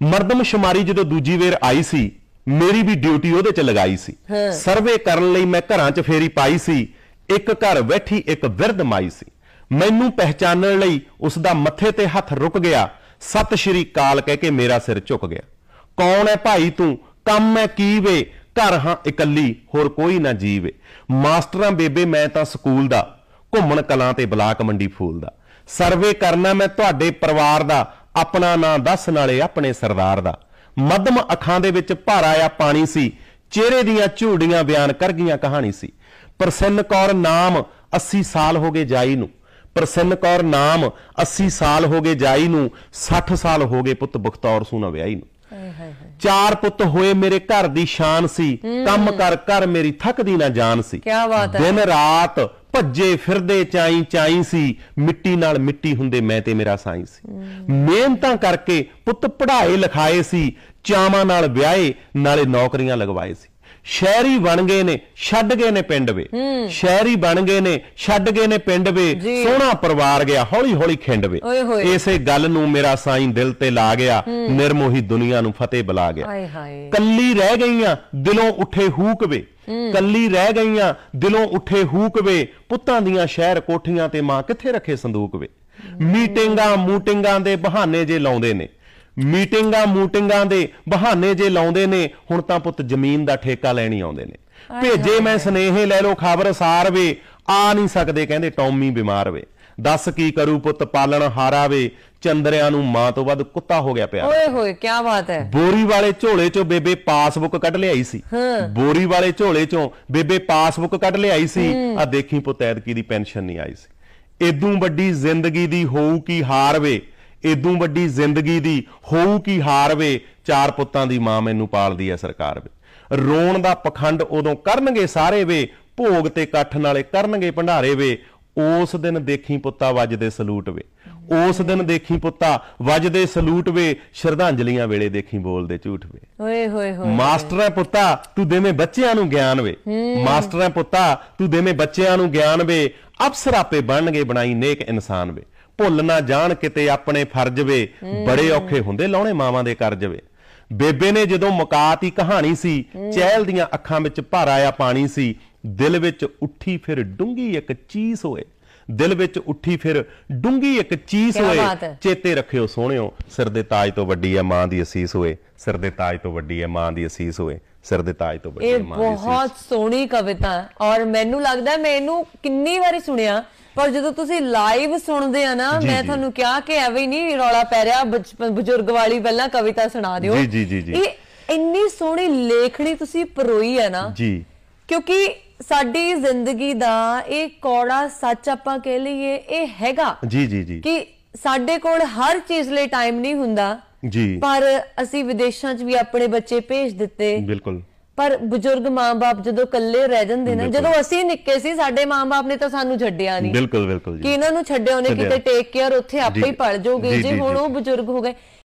ਮਰਦਮਸ਼ੁਮਾਰੀ ਜਦੋਂ ਦੂਜੀ ਵੇਰ ਆਈ ਸੀ ਮੇਰੀ ਵੀ ਡਿਊਟੀ ਉਹਦੇ 'ਚ ਲਗਾਈ ਸੀ। ਸਰਵੇ ਕਰਨ ਲਈ ਮੈਂ ਘਰਾਂ 'ਚ ਫੇਰੀ ਪਾਈ ਸੀ, ਇੱਕ ਘਰ ਬੈਠੀ ਇੱਕ ਬਿਰਧ ਮਾਈ ਸੀ। ਮੈਨੂੰ ਪਹਿਚਾਨਣ ਲਈ ਉਸ ਦਾ ਮੱਥੇ ਤੇ ਹੱਥ ਰੁਕ ਗਿਆ, ਸਤਿ ਸ਼੍ਰੀ ਅਕਾਲ ਕਹਿ ਕੇ ਮੇਰਾ ਸਿਰ ਝੁਕ ਗਿਆ। ਕੌਣ ਹੈ ਭਾਈ ਤੂੰ, ਕੰਮ ਹੈ ਕੀ ਵੇ, ਘਰ ਹਾਂ ਇਕੱਲੀ ਹੋਰ ਕੋਈ ਨਾ ਜੀਵੇ। ਮਾਸਟਰਾਂ ਬੇਬੇ ਮੈਂ ਤਾਂ ਸਕੂਲ ਦਾ, ਘੁੰਮਣ ਕਲਾਂ ਤੇ ਬਲਾਕ ਮੰਡੀ ਫੂਲ ਦਾ। ਸਰਵੇ ਕਰਨਾ ਮੈਂ ਤੁਹਾਡੇ ਪਰਿਵਾਰ ਦਾ, ਆਪਣਾ ਨਾਂ ਦੱਸ ਨਾਲੇ ਆਪਣੇ ਸਰਦਾਰ ਦਾ। ਮੱਧਮ ਅੱਖਾਂ ਦੇ ਵਿੱਚ ਭਰ ਆਇਆ ਪਾਣੀ ਸੀ, ਚਿਹਰੇ ਦੀਆਂ ਝੂੜੀਆਂ ਬਿਆਨ ਕਰ ਗਈਆਂ ਕਹਾਣੀ ਸੀ। ਪ੍ਰਸੰਨ ਕੌਰ ਨਾਮ 80 ਸਾਲ ਹੋ ਗਏ ਜਾਈ ਨੂੰ, ਪ੍ਰਸੰਨ ਕੌਰ ਨਾਮ 80 ਸਾਲ ਹੋ ਗਏ ਜਾਈ ਨੂੰ, 60 ਸਾਲ ਹੋ ਗਏ ਪੁੱਤ ਬਖਤੌਰ ਸੂਨਾ ਵਿਆਹੀ ਨੂੰ। 4 ਪੁੱਤ ਹੋਏ ਮੇਰੇ ਘਰ ਦੀ ਸ਼ਾਨ ਸੀ, ਕੰਮ ਕਰ ਕਰ ਮੇਰੀ ਥੱਕਦੀ ਨਾ ਜਾਨ ਸੀ। ਕਿਆ ਬਾਤ ਹੈ। ਦਿਨ ਰਾਤ ਭੱਜੇ ਫਿਰਦੇ ਚਾਈ ਚਾਈ ਸੀ, ਮਿੱਟੀ ਨਾਲ ਮਿੱਟੀ ਹੁੰਦੇ ਮੈਂ ਤੇ ਮੇਰਾ ਸਾਈਂ ਸੀ। ਮਿਹਨਤਾਂ ਕਰਕੇ ਪੁੱਤ ਪੜ੍ਹਾਏ ਲਿਖਾਏ ਸੀ, ਚਾਵਾਂ ਨਾਲ ਵਿਆਹੇ ਨਾਲੇ ਨੌਕਰੀਆਂ ਲਗਵਾਏ ਸੀ। ਸ਼ਹਿਰੀ ਬਣ ਗਏ ਨੇ ਛੱਡ ਗਏ ਨੇ ਪਿੰਡ ਵੇ, ਸ਼ਹਿਰੀ ਬਣ ਗਏ ਨੇ ਛੱਡ ਗਏ ਨੇ ਪਿੰਡ ਵੇ, ਸੋਹਣਾ ਪਰਿਵਾਰ ਗਿਆ ਹੌਲੀ ਹੌਲੀ ਖਿੰਡ ਵੇ। ਇਸੇ ਗੱਲ ਨੂੰ ਮੇਰਾ ਸਾਈਂ ਦਿਲ ਤੇ ਲਾ ਗਿਆ, ਨਿਰਮੋਹੀ ਦੁਨੀਆ ਨੂੰ ਫਤਿਹ ਬੁਲਾ ਗਿਆ। ਕੱਲੀ ਰਹਿ ਗਈਆਂ ਦਿਲੋਂ ਉੱਠੇ ਹੂਕ ਵੇ, ਕੱਲੀ ਰਹਿ ਗਈਆਂ ਦਿਲੋਂ ਉੱਠੇ ਹੂਕ ਵੇ, ਪੁੱਤਾਂ ਦੀਆਂ ਸ਼ਹਿਰ ਕੋਠੀਆਂ ਤੇ ਮਾਂ ਕਿੱਥੇ ਰੱਖੇ ਸੰਦੂਕ ਵੇ। ਮੀਟਿੰਗਾਂ ਮੂਟਿੰਗਾਂ ਦੇ ਬਹਾਨੇ ਜੇ ਲਾਉਂਦੇ ਨੇ, ਮੀਟਿੰਗਾਂ ਮੂਟਿੰਗਾਂ ਦੇ ਬਹਾਨੇ ਜੇ ਲਾਉਂਦੇ ਨੇ, ਹੁਣ ਤਾਂ ਪੁੱਤ ਜ਼ਮੀਨ ਦਾ ਠੇਕਾ ਲੈਣੀ ਆਉਂਦੇ ਨੇ। ਭੇਜੇ ਮੈਂ ਸੁਨੇਹੇ ਲੈ ਲੋ ਖਬਰ ਸਾਰ ਵੇ, ਆ ਨਹੀਂ ਸਕਦੇ ਕਹਿੰਦੇ ਟੌਮੀ ਬਿਮਾਰ ਵੇ। ਦੱਸ ਕੀ ਕਰੂ ਪੁੱਤ ਪਾਲਣ ਹਾਰਾ ਵੇ, ਚੰਦਰਿਆਂ ਨੂੰ ਮਾਂ ਤੋਂ ਵੱਧ ਕੁੱਤਾ ਹੋ ਗਿਆ ਪਿਆ। ਓਏ ਹੋਏ ਕੀ ਬਾਤ ਹੈ। ਬੋਰੀ ਵਾਲੇ ਝੋਲੇ ਚੋਂ ਬੇਬੇ ਪਾਸਬੁੱਕ ਕੱਢ ਲਿਆਈ ਸੀ, ਬੋਰੀ ਵਾਲੇ ਝੋਲੇ ਚੋਂ ਬੇਬੇ ਪਾਸਬੁੱਕ ਕੱਢ ਲਿਆਈ ਸੀ। ਆ ਦੇਖੀ ਪੁੱਤ ਐਤਕੀ ਦੀ ਪੈਨਸ਼ਨ ਨਹੀਂ ਆਈ ਸੀ। ਏਦੂ ਵੱਡੀ ਜ਼ਿੰਦਗੀ ਦੀ ਹੋਊ ਕੀ ਹਾਰ ਵੇ, ਏਦੂ ਵੱਡੀ ਜ਼ਿੰਦਗੀ ਦੀ ਹੋਊ ਕੀ ਹਾਰ ਵੇ, 4 ਪੁੱਤਾਂ ਦੀ ਮਾਂ ਮੈਨੂੰ ਪਾਲਦੀ ਐ ਸਰਕਾਰ ਵੇ। ਰੋਣ ਦਾ ਪਖੰਡ ਉਦੋਂ ਕਰਨਗੇ ਸਾਰੇ ਵੇ, ਭੋਗ ਤੇ ਇਕੱਠ ਨਾਲੇ ਕਰਨਗੇ ਭੰਡਾਰੇ ਵੇ। ਉਸ ਦਿਨ ਦੇਖੀ ਪੁੱਤਾ ਵੱਜਦੇ ਸਲੂਟ ਵੇ, ਉਸ ਦਿਨ ਦੇਖੀ ਪੁੱਤਾ ਵੱਜਦੇ ਸਲੂਟ ਵੇ, ਸ਼ਰਧਾਂਜਲੀਆਂ ਵੇਲੇ ਦੇਖੀ ਬੋਲਦੇ ਝੂਠ ਵੇ। ਓਏ ਹੋਏ ਹੋਏ। ਮਾਸਟਰਾਂ ਪੁੱਤਾ ਤੂੰ ਦੇਵੇਂ ਬੱਚਿਆਂ ਨੂੰ ਗਿਆਨ ਵੇ, ਮਾਸਟਰਾਂ ਪੁੱਤਾ ਤੂੰ ਦੇਵੇਂ ਬੱਚਿਆਂ ਨੂੰ ਗਿਆਨ ਵੇ, ਅਫਸਰ ਆਪੇ ਬਣਨਗੇ ਬਣਾਈ ਨੇਕ ਇਨਸਾਨ ਵੇ। ਭੁੱਲ ਨਾ ਜਾਣ ਕਿਤੇ ਆਪਣੇ ਫਰਜ਼ ਵੇ, ਬੜੇ ਔਖੇ ਹੁੰਦੇ ਲਾਉਣੇ ਮਾਵਾਂ ਦੇ ਕਰਜ਼ ਵੇ। ਬੇਬੇ ਨੇ ਜਦੋਂ ਮੁਕਾਤੀ ਕਹਾਣੀ ਸੀ, ਚਹਿਲ ਦੀਆਂ ਅੱਖਾਂ ਵਿੱਚ ਭਰ ਆਇਆ ਪਾਣੀ ਸੀ। ਦਿਲ ਵਿੱਚ ਉੱਠੀ ਫਿਰ ਡੂੰਗੀ ਇੱਕ ਚੀਸ ਹੋਏ, ਦਿਲ ਵਿੱਚ ਉੱਠੀ ਫਿਰ ਡੂੰਗੀ ਇੱਕ ਚੀਸ ਹੋਏ। ਚੇਤੇ ਰੱਖਿਓ ਸੋਹਣਿਓ, ਸਿਰ ਦੇ ਤਾਜ ਤੋਂ ਵੱਡੀ ਹੈ ਮਾਂ ਦੀ ਅਸੀਸ ਹੋਏ, ਸਿਰ ਦੇ ਤਾਜ ਤੋਂ ਵੱਡੀ ਹੈ ਮਾਂ ਦੀ ਅਸੀਸ ਹੋਏ, ਸਿਰ ਦੇ ਤਾਜ ਤੋਂ ਵੱਡੀ ਹੈ ਮਾਂ ਦੀ ਅਸੀਸ। ਬਹੁਤ ਸੋਹਣੀ ਕਵਿਤਾ ਔਰ ਮੈਨੂੰ ਲੱਗਦਾ ਮੈਂ ਇਹਨੂੰ ਕਿੰਨੀ ਵਾਰੀ ਸੁਣਿਆ, ਪਰ ਜਦੋਂ ਤੁਸੀਂ ਲਾਈਵ ਸੁਣਦੇ ਆ ਨਾ, ਮੈਂ ਤੁਹਾਨੂੰ ਕਿਹਾ ਕਿ ਐਵੇਂ ਨਹੀਂ ਰੌਲਾ ਪੈ ਰਿਹਾ ਬਜ਼ੁਰਗ ਵਾਲੀ ਪਹਿਲਾਂ ਕਵਿਤਾ ਸੁਣਾ ਦਿਓ। ਇਹ ਇੰਨੀ ਸੋਹਣੀ ਲੇਖਣੀ ਤੁਸੀਂ ਪਰੋਈ ਹੈ ਨਾ ਜੀ, ਕਿਉਂਕਿ ਸਾਡੀ ਜ਼ਿੰਦਗੀ ਦਾ ਇਹ ਕੌੜਾ ਸੱਚ ਆਪਾਂ ਕਹਿ ਲਈਏ ਇਹ ਹੈਗਾ ਜੀ ਜੀ ਜੀ ਕਿ ਸਾਡੇ ਕੋਲ ਹਰ ਚੀਜ਼ ਲਈ ਟਾਈਮ ਨਹੀਂ ਹੁੰਦਾ ਜੀ, ਪਰ ਅਸੀਂ ਵਿਦੇਸ਼ਾਂ 'ਚ ਵੀ ਆਪਣੇ ਬੱਚੇ ਭੇਜ ਦਿੱਤੇ। ਬਿਲਕੁਲ। ਪਰ ਬਜ਼ੁਰਗ ਮਾਂ-ਬਾਪ ਜਦੋਂ ਇਕੱਲੇ ਰਹਿ ਜਾਂਦੇ ਨੇ, ਜਦੋਂ ਅਸੀਂ ਨਿੱਕੇ ਸੀ ਸਾਡੇ ਮਾਂ-ਬਾਪ ਨੇ ਤਾਂ ਸਾਨੂੰ ਛੱਡਿਆ ਨਹੀਂ। ਬਿਲਕੁਲ ਬਿਲਕੁਲ ਜੀ, ਕਿ ਇਹਨਾਂ ਨੂੰ ਛੱਡਿਆ ਉਹਨੇ ਕਿਤੇ ਟੇਕ ਕੇਅਰ ਉੱਥੇ ਆਪੇ ਹੀ ਪੜ ਜਾਓਗੇ। ਜੇ ਹੁਣ ਉਹ ਬਜ਼ੁਰਗ ਹੋ ਗਏ,